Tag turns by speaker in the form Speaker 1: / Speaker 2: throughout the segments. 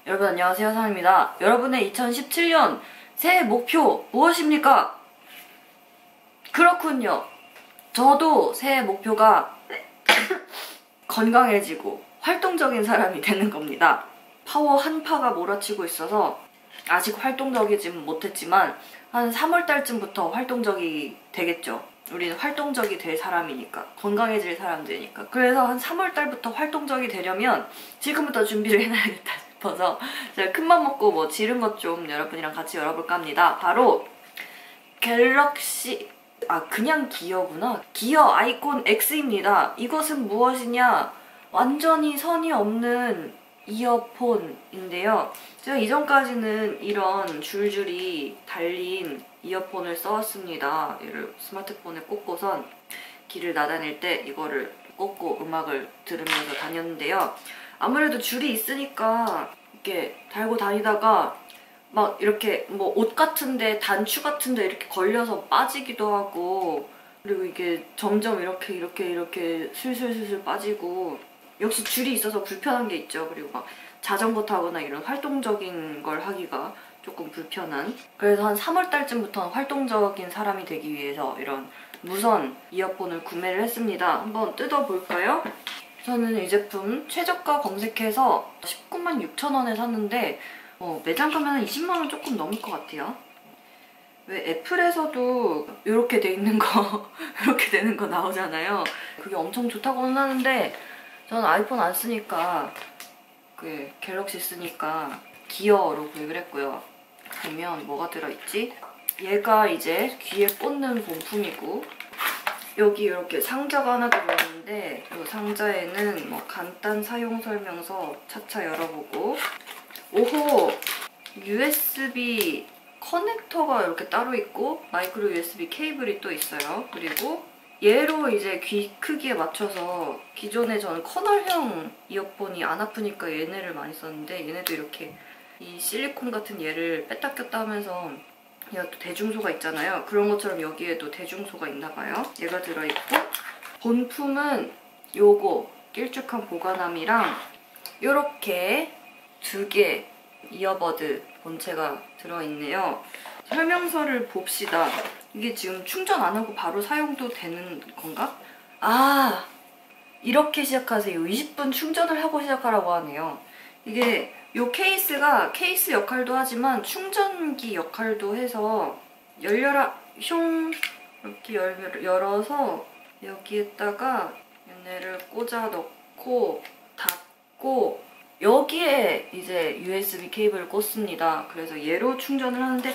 Speaker 1: 여러분 안녕하세요, 상입니다. 여러분의 2017년 새해 목표 무엇입니까? 그렇군요. 저도 새해 목표가 건강해지고 활동적인 사람이 되는 겁니다. 파워 한파가 몰아치고 있어서 아직 활동적이진 못했지만 한 3월달쯤부터 활동적이 되겠죠. 우리는 활동적이 될 사람이니까, 건강해질 사람들이니까. 그래서 한 3월달부터 활동적이 되려면 지금부터 준비를 해놔야겠다 싶어서 제가 큰맘 먹고 뭐 지른 것 좀 여러분이랑 같이 열어볼까 합니다. 바로 갤럭시, 그냥 기어구나. 기어 아이콘 X입니다. 이것은 무엇이냐? 완전히 선이 없는 이어폰인데요. 제가 이전까지는 이런 줄줄이 달린 이어폰을 써왔습니다. 얘를 스마트폰에 꽂고선 길을 나다닐 때 이거를 꽂고 음악을 들으면서 다녔는데요. 아무래도 줄이 있으니까 이렇게 달고 다니다가 막 이렇게 뭐 옷 같은데, 단추 같은데 이렇게 걸려서 빠지기도 하고, 그리고 이게 점점 이렇게 슬슬 빠지고, 역시 줄이 있어서 불편한 게 있죠. 그리고 막 자전거 타거나 이런 활동적인 걸 하기가 조금 불편한. 그래서 한 3월달쯤부터는 활동적인 사람이 되기 위해서 이런 무선 이어폰을 구매를 했습니다. 한번 뜯어볼까요? 저는 이 제품 최저가 검색해서 196,000원에 샀는데 매장 가면 20만원 조금 넘을 것 같아요. 왜 애플에서도 이렇게 돼 있는 거 이렇게 되는 거 나오잖아요. 그게 엄청 좋다고는 하는데 저는 아이폰 안 쓰니까 갤럭시 쓰니까 기어로 구입을 했고요. 보면 뭐가 들어있지? 얘가 이제 귀에 꽂는 본품이고, 여기 이렇게 상자가 하나 들어있는데 이 상자에는 뭐 간단 사용 설명서 차차 열어보고, 오호! USB 커넥터가 이렇게 따로 있고 마이크로 USB 케이블이 또 있어요. 그리고 얘로 이제 귀 크기에 맞춰서, 기존에 저는 커널형 이어폰이 안 아프니까 얘네를 많이 썼는데 얘네도 이렇게 이 실리콘 같은 얘를 뺐다 꼈다 하면서 얘가 또 대중소가 있잖아요. 그런 것처럼 여기에도 대중소가 있나 봐요. 얘가 들어있고, 본품은 요거 길쭉한 보관함이랑 요렇게 2개 이어버드 본체가 들어있네요. 설명서를 봅시다. 이게 지금 충전 안 하고 바로 사용도 되는 건가? 이렇게 시작하세요. 20분 충전을 하고 시작하라고 하네요. 이게 요 케이스가 케이스 역할도 하지만 충전기 역할도 해서 열려라 슝 이렇게 열어서 여기에다가 얘네를 꽂아 넣고 닫고 여기에 이제 USB 케이블을 꽂습니다. 그래서 얘로 충전을 하는데,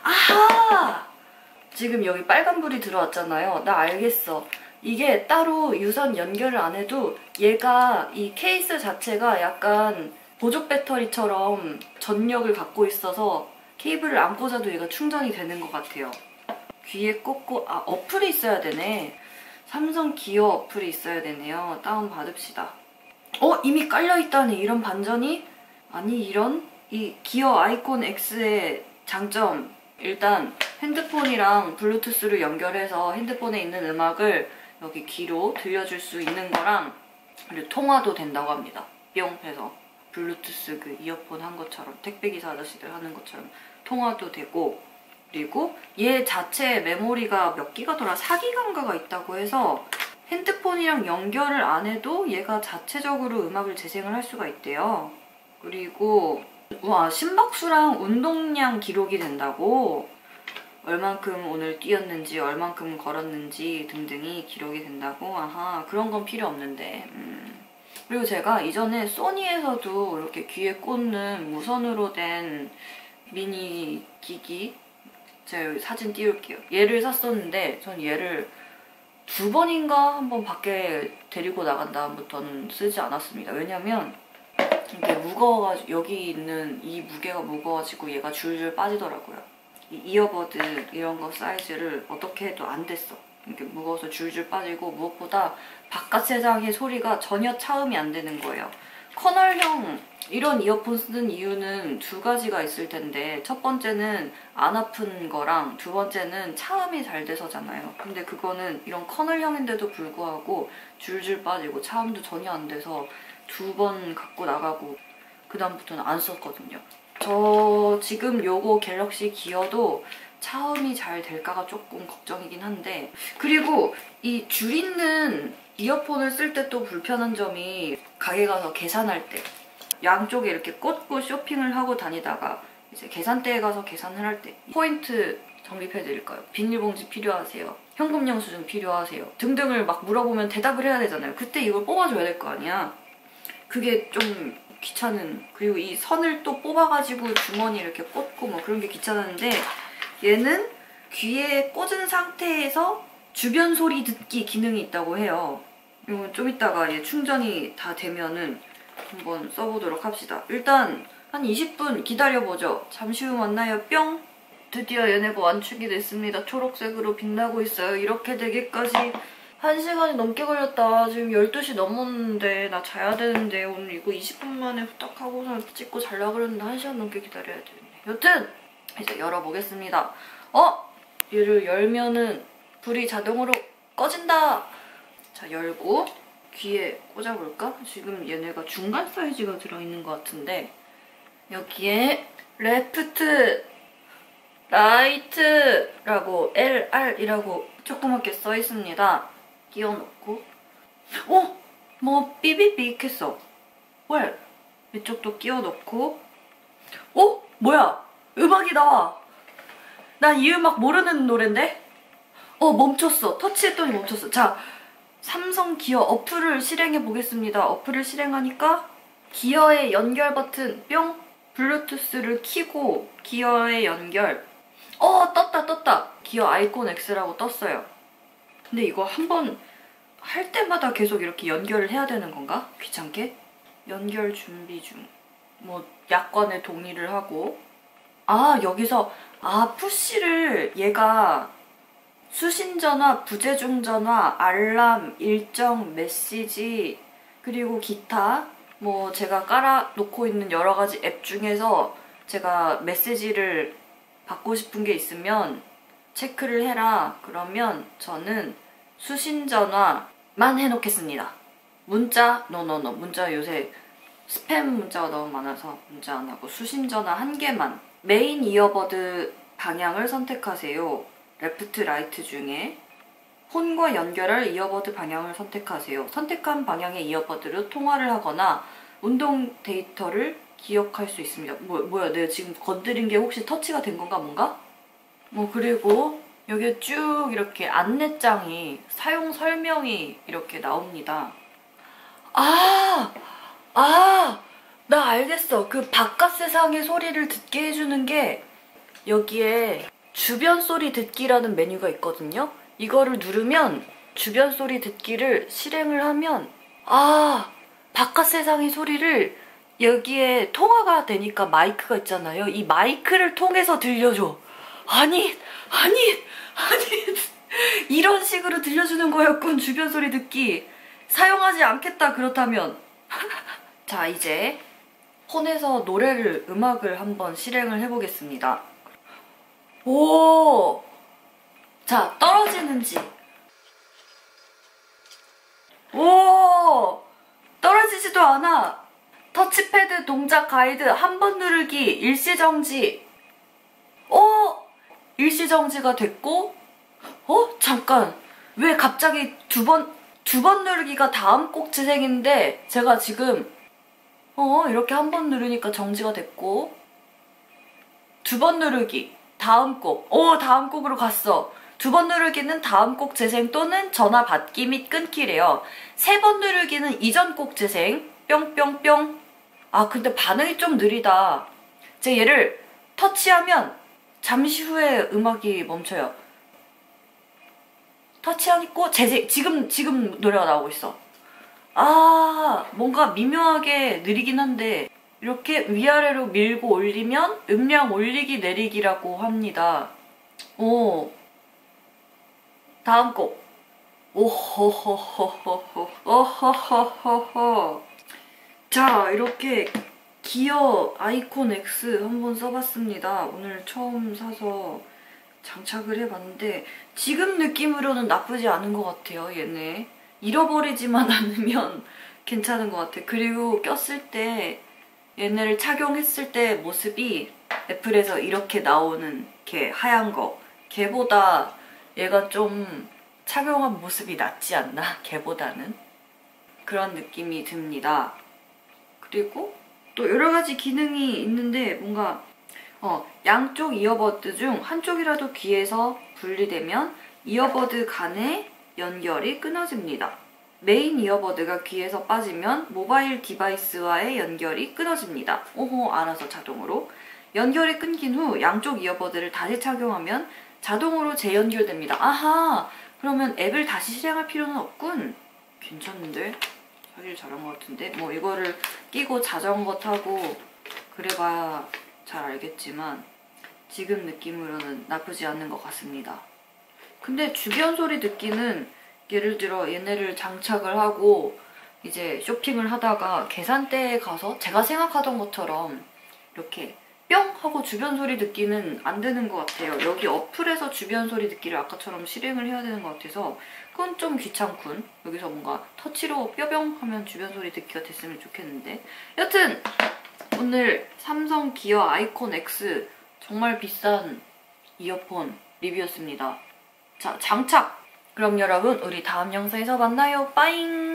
Speaker 1: 지금 여기 빨간불이 들어왔잖아요. 나 알겠어. 이게 따로 유선 연결을 안 해도 얘가, 이 케이스 자체가 약간 보조 배터리처럼 전력을 갖고 있어서 케이블을 안 꽂아도 얘가 충전이 되는 것 같아요. 귀에 꽂고, 어플이 있어야 되네. 삼성 기어 어플이 있어야 되네요. 다운 받읍시다. 이미 깔려있다니, 이런 반전이? 아니, 이 기어 아이콘 X의 장점. 일단 핸드폰이랑 블루투스를 연결해서 핸드폰에 있는 음악을 여기 귀로 들려줄 수 있는 거랑, 그리고 통화도 된다고 합니다. 뿅 해서 블루투스 이어폰 한 것처럼, 택배기사 아저씨들 하는 것처럼 통화도 되고, 그리고 얘 자체 메모리가 몇 기가더라? 4기가인가가 있다고 해서 핸드폰이랑 연결을 안 해도 얘가 자체적으로 음악을 재생을 할 수가 있대요. 그리고 심박수랑 운동량 기록이 된다고. 얼만큼 오늘 뛰었는지, 얼만큼 걸었는지 등등이 기록이 된다고. 그런 건 필요 없는데. 그리고 제가 이전에 소니에서도 이렇게 귀에 꽂는 무선으로 된 미니 기기, 제가 여기 사진 띄울게요. 얘를 샀었는데 전 얘를 2번인가 한 번 밖에 데리고 나간 다음부터는 쓰지 않았습니다. 왜냐면 이게 무거워가지고, 여기 있는 이 무게가 무거워지고 얘가 줄줄 빠지더라고요. 이 이어버드 이런 거 사이즈를 어떻게 해도 안 됐어. 이렇게 무거워서 줄줄 빠지고, 무엇보다 바깥 세상의 소리가 전혀 차음이 안 되는 거예요. 커널형 이런 이어폰 쓰는 이유는 2가지가 있을 텐데, 첫 번째는 안 아픈 거랑 두 번째는 차음이 잘 돼서잖아요. 근데 그거는 이런 커널형인데도 불구하고 줄줄 빠지고 차음도 전혀 안 돼서 2번 갖고 나가고 그다음부터는 안 썼거든요. 저 지금 요거 갤럭시 기어도 차음이 잘 될까가 조금 걱정이긴 한데, 그리고 이 줄 있는 이어폰을 쓸 때 또 불편한 점이 가게 가서 계산할 때 양쪽에 이렇게 꽂고 쇼핑을 하고 다니다가 이제 계산대에 가서 계산을 할 때 포인트 적립해드릴까요? 비닐봉지 필요하세요? 현금 영수증 필요하세요? 등등을 막 물어보면 대답을 해야 되잖아요. 그때 이걸 뽑아줘야 될 거 아니야. 그게 좀 귀찮은, 그리고 이 선을 또 뽑아가지고 주머니 이렇게 꽂고 뭐 그런 게 귀찮은데, 얘는 귀에 꽂은 상태에서 주변 소리 듣기 기능이 있다고 해요. 이건 좀 이따가 얘 충전이 다 되면은 한번 써보도록 합시다. 일단 한 20분 기다려보죠. 잠시 후 만나요. 뿅! 드디어 얘네가 완충이 됐습니다. 초록색으로 빛나고 있어요. 이렇게 되기까지 1시간이 넘게 걸렸다. 지금 12시 넘었는데 나 자야 되는데 오늘 이거 20분 만에 후딱 하고서 찍고 자려고 그랬는데 1시간 넘게 기다려야 되네. 여튼 이제 열어보겠습니다. 얘를 열면은 불이 자동으로 꺼진다. 자, 열고 귀에 꽂아볼까? 지금 얘네가 중간 사이즈가 들어있는 것 같은데 여기에 레프트 라이트라고 LR이라고 조그맣게 써있습니다. 끼워놓고 뭐 삐삐삐 했어. 왜? 이쪽도 끼워놓고 뭐야? 음악이 나와. 난 이 음악 모르는 노랜데? 멈췄어. 터치했더니 멈췄어. 자, 삼성 기어 어플을 실행해 보겠습니다. 어플을 실행하니까 기어의 연결 버튼 뿅! 블루투스를 켜고 기어의 연결. 떴다. 기어 아이콘 X라고 떴어요. 근데 이거 한번 할 때마다 계속 이렇게 연결을 해야 되는 건가? 귀찮게? 연결 준비 중. 뭐 약관에 동의를 하고. 여기서 푸시를 얘가 수신전화, 부재중전화, 알람, 일정, 메시지, 그리고 기타 뭐 제가 깔아놓고 있는 여러 가지 앱 중에서 제가 메시지를 받고 싶은 게 있으면 체크를 해라. 그러면 저는 수신전화만 해놓겠습니다. 문자, 노노노. 문자 요새 스팸 문자가 너무 많아서 문자 안 하고 수신전화 한 개만. 메인 이어버드 방향을 선택하세요. 레프트, 라이트 중에 폰과 연결할 이어버드 방향을 선택하세요. 선택한 방향의 이어버드로 통화를 하거나 운동 데이터를 기억할 수 있습니다. 뭐야, 내가 지금 건드린 게 혹시 터치가 된 건가 뭔가? 그리고 여기에 쭉 이렇게 안내장이, 사용 설명이 이렇게 나옵니다. 나 알겠어. 그 바깥 세상의 소리를 듣게 해주는 게 여기에 주변 소리 듣기라는 메뉴가 있거든요. 이거를 누르면 주변 소리 듣기를 실행을 하면 바깥 세상의 소리를 여기에 통화가 되니까 마이크가 있잖아요. 이 마이크를 통해서 들려줘. 아니 이런 식으로 들려주는 거였군. 주변 소리 듣기. 사용하지 않겠다 그렇다면. 자, 이제 폰에서 음악을 한번 실행을 해보겠습니다. 자, 떨어지는지. 떨어지지도 않아. 터치패드 동작 가이드 한 번 누르기 일시정지. 일시정지가 됐고, 잠깐. 왜 갑자기 두 번 누르기가 다음 곡 재생인데 제가 지금 이렇게 한 번 누르니까 정지가 됐고, 두 번 누르기 다음 곡. 다음 곡으로 갔어. 두 번 누르기는 다음 곡 재생 또는 전화 받기 및 끊기래요. 세 번 누르기는 이전 곡 재생. 뿅뿅뿅. 근데 반응이 좀 느리다. 제가 얘를 터치하면 잠시 후에 음악이 멈춰요. 터치하고 지금 노래가 나오고 있어. 뭔가 미묘하게 느리긴 한데 이렇게 위아래로 밀고 올리면 음량 올리기 내리기라고 합니다. 다음 곡. 자, 이렇게 기어 아이콘 X 한번 써봤습니다. 오늘 처음 사서 장착을 해봤는데 지금 느낌으로는 나쁘지 않은 것 같아요. 얘네 잃어버리지만 않으면 괜찮은 것 같아. 그리고 꼈을 때 얘네를 착용했을 때 모습이 애플에서 이렇게 나오는 걔 하얀 거, 걔보다 얘가 좀 착용한 모습이 낫지 않나? 걔보다는 그런 느낌이 듭니다. 그리고 또 여러 가지 기능이 있는데 뭔가 양쪽 이어버드 중 한쪽이라도 귀에서 분리되면 이어버드 간의 연결이 끊어집니다. 메인 이어버드가 귀에서 빠지면 모바일 디바이스와의 연결이 끊어집니다. 오호, 알아서 자동으로. 연결이 끊긴 후 양쪽 이어버드를 다시 착용하면 자동으로 재연결됩니다. 아하! 그러면 앱을 다시 실행할 필요는 없군. 괜찮은데? 사실 잘한 것 같은데? 뭐 이거를 끼고 자전거 타고 그래봐야 잘 알겠지만 지금 느낌으로는 나쁘지 않는 것 같습니다. 근데 주변 소리 듣기는 예를 들어 얘네를 장착을 하고 이제 쇼핑을 하다가 계산대에 가서 제가 생각하던 것처럼 이렇게 뿅! 하고 주변 소리 듣기는 안 되는 것 같아요. 여기 어플에서 주변 소리 듣기를 아까처럼 실행을 해야 되는 것 같아서 그건 좀 귀찮군. 여기서 뭔가 터치로 뾰병 하면 주변 소리 듣기가 됐으면 좋겠는데. 여튼 오늘 삼성 기어 아이콘 X 정말 비싼 이어폰 리뷰였습니다. 자, 장착! 그럼 여러분 우리 다음 영상에서 만나요. 빠잉!